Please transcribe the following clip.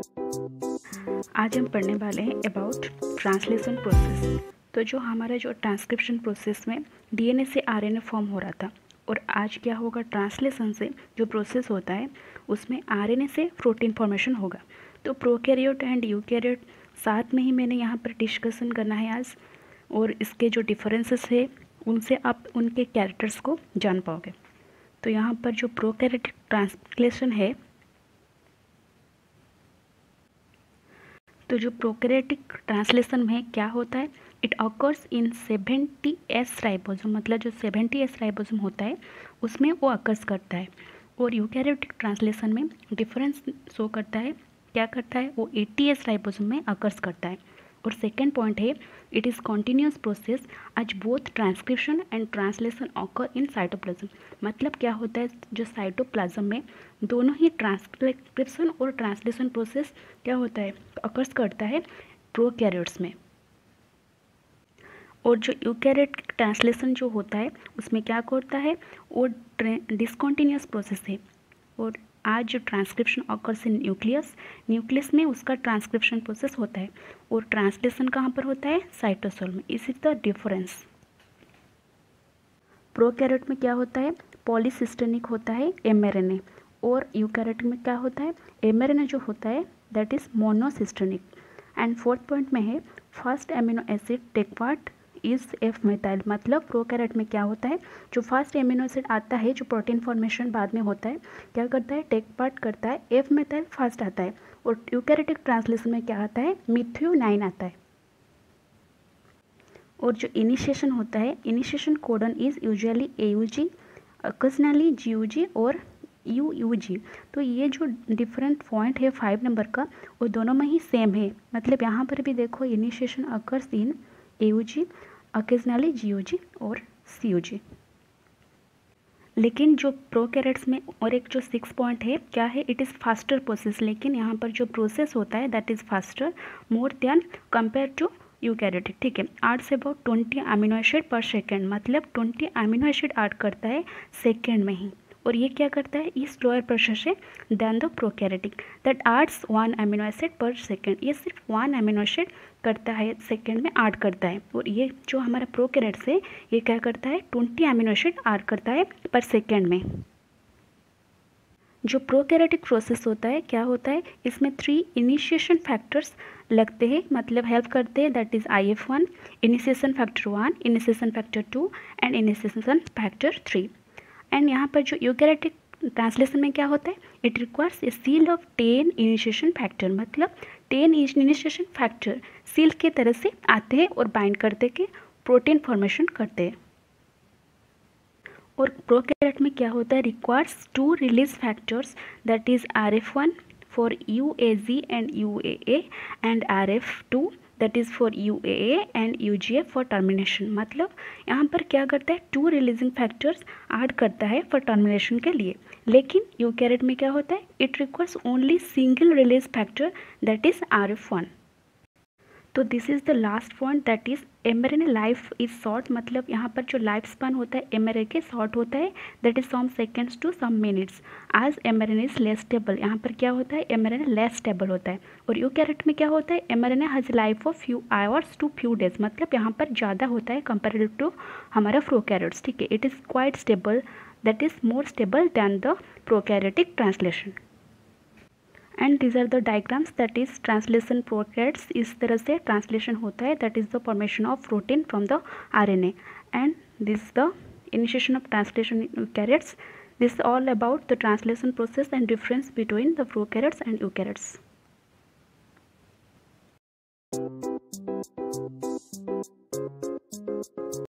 आज हम पढ़ने वाले हैं अबाउट ट्रांसलेशन प्रोसेस। तो जो हमारा जो ट्रांसक्रिप्शन प्रोसेस में डीएनए से आरएनए फॉर्म हो रहा था, और आज क्या होगा, ट्रांसलेशन से जो प्रोसेस होता है उसमें आरएनए से प्रोटीन फॉर्मेशन होगा। तो प्रोकैरियोट एंड यूकैरियोट साथ में ही मैंने यहाँ पर डिस्कशन करना है आज, और इसके जो डिफरेंसेस है उनसे आप उनके कैरेक्टर्स को जान पाओगे। तो यहाँ पर जो प्रोकैरियोटिक ट्रांसलेशन है, तो जो प्रोकैरियोटिक ट्रांसलेशन में क्या होता है, it occurs in 70S ribosome, मतलब जो 70S राइबोसोम होता है उसमें वो अकर्स करता है। और यूकैरियोटिक ट्रांसलेशन में डिफरेंस शो करता है, क्या करता है, वो 80S राइबोसोम में अकर्स करता है। और सेकेंड पॉइंट है, it is continuous process as both transcription and translation occur in cytoplasm. मतलब क्या होता है, जो साइटोप्लाज्म में दोनों ही ट्रांसक्रिप्शन और ट्रांसलेशन प्रोसेस क्या होता है, अकर्स करता है प्रोकैरियोट्स में। और जो यूकैरियोटिक ट्रांसलेशन जो होता है उसमें क्या करता है, वो डिसकॉन्टिन्यूस प्रोसेस है। और आज जो ट्रांसक्रिप्शन ऑकर्स इन न्यूक्लियस में उसका ट्रांसक्रिप्शन प्रोसेस होता है, और ट्रांसलेशन कहाँ पर होता है, साइटोसोल में। इस इज द डिफरेंस। प्रोकैरियोट में क्या होता है, पॉलीसिस्टेनिक होता है mRNA, और यूकैरियोट में क्या होता है, mRNA जो होता है that is monocistronic. And fourth point में है, first amino acid take part is F methyl. मतलब प्रोकैरियोट में क्या होता है, जो फर्स्ट एमिनो एसिड आता है, जो प्रोटीन फॉर्मेशन बाद में होता है, क्या करता है, टेक पार्ट करता है, एफ मेथाइल फर्स्ट आता है। और यूकैरियोटिक ट्रांसलेशन में क्या आता है, मिथ्योनाइन आता है। और जो इनिशिएशन होता है, initiation codon is usually AUG, occasionally GUG और UUG। तो ये जो डिफरेंट पॉइंट है 5 नंबर का, वो दोनों में ही सेम है। मतलब यहाँ पर भी देखो, initiation occurs in AUG, occasionally GUG और CUG। लेकिन जो प्रोकैरियोट्स में और एक जो 6 पॉइंट है, क्या है, इट इज़ फास्टर प्रोसेस। लेकिन यहाँ पर जो प्रोसेस होता है that is faster more than compare to eukaryotic. ठीक है, adds about 20 amino acid per second, मतलब 20 अमीनो एसिड ऐड करता है सेकेंड में ही। और ये क्या करता है, ये स्लोअर प्रोसेस है than the prokaryotic that adds 1 amino acid per second. ये सिर्फ 1 अमीनो एसिड करता है सेकेंड में ऐड करता है। और ये जो हमारा प्रोकैरियोट्स है, ये क्या करता है, 20 अमीनो एसिड ऐड करता है पर सेकेंड में। जो प्रोकैरियोटिक प्रोसेस होता है, क्या होता है, इसमें 3 इनिशिएशन फैक्टर्स लगते हैं, मतलब हेल्प करते हैं, that is IF1, initiation factor 1, initiation factor 2 and initiation factor 3। And यहाँ पर जो यूकैरियोटिक ट्रांसलेशन में क्या होता है, it requires a seal of 10 initiation factor. मतलब 10 इनिशिएशन फैक्टर सील के तरह से आते हैं और बाइंड करते के प्रोटीन फॉर्मेशन करते हैं। और प्रोकैरियोट में क्या होता है, requires 2 release factors that is RF1 for UAG and UAA and RF2 that is for UAA and UGA for termination. मतलब यहाँ पर क्या करता है, 2 रिलीजिंग फैक्टर्स ऐड करता है फॉर टर्मिनेशन के लिए। लेकिन यूकैरियोट में क्या होता है, it requires only single release factor that is RF1। तो this is the last point that is mRNA life is short. मतलब यहाँ पर जो लाइफ स्पान होता है mRNA के शॉर्ट होता है, that is some seconds to some minutes. आज mRNA इज लेस स्टेबल, यहाँ पर क्या होता है, mRNA लेस स्टेबल होता है। और यूकैरियोट में क्या होता है, mRNA has life of few hours to few days. मतलब यहाँ पर ज़्यादा होता है कंपेरेटिव टू हमारा प्रोकैरियोट्स। ठीक है, it is quite stable, that is more stable than the prokaryotic translation. And these are the diagrams that is translation prokaryotes. इस तरह से ट्रांसलेशन होता है, that is the formation of protein from the RNA। And this the initiation of translation in eukaryotes. This is all about the translation process and difference between the prokaryotes and eukaryotes.